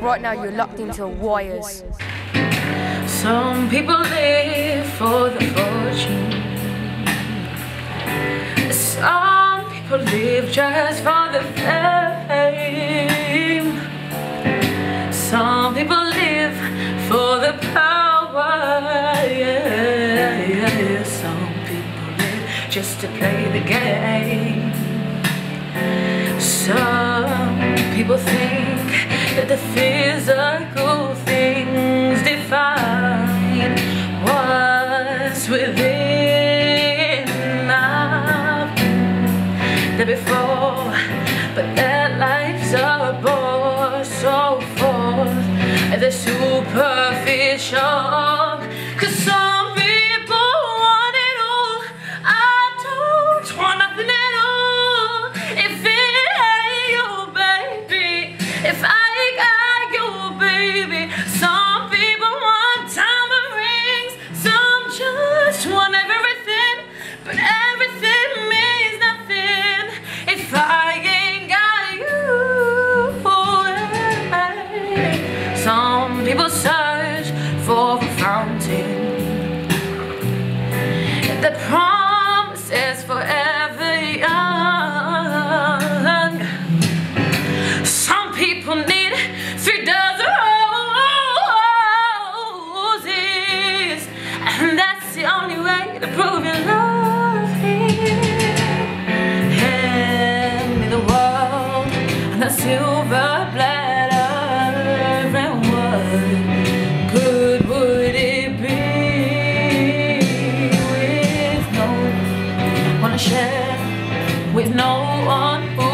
right now you're locked into wires. Some people live for the fortune. Some people live just for the fame. Some people live for the power. Yeah. Some people live just to play the game. Some people think that the physical things define what's within them. They're before, but their lives are bore so forth and they're superficial. 'Cause some people want it all. I don't want nothing at all. If it ain't your baby, if I got your baby. Some people want diamond rings, some just want everything, but everything means nothing if I ain't got you. Some people search for a fountain that promises forever young. Some people need 3 dozen roses, and that's the only way to prove your love here. Hand me the world and the silver platter, and what good would it be with no one to share, with no one who